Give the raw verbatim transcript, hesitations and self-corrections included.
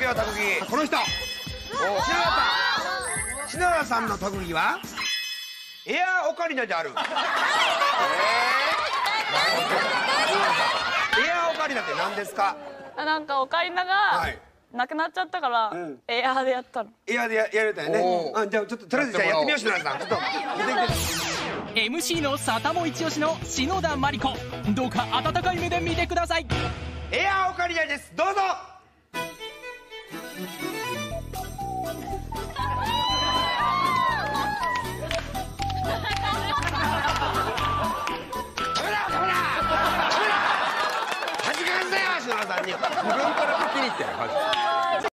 よ特技。この人。篠原篠原さんの特技はエアオカリナである。エアオカリナって何ですか？ なんかオカリナがなくなっちゃったからエアーでやったの。 エアーでやるんだよね。あ、じゃあちょっととりあえずじゃあやってみよう。篠原さんちょっとエムシー のサタモ一押しの篠田麻里子、どうか温かい目で見てください。 エアオカリナです。どうぞ。自分から聞きに行ってる。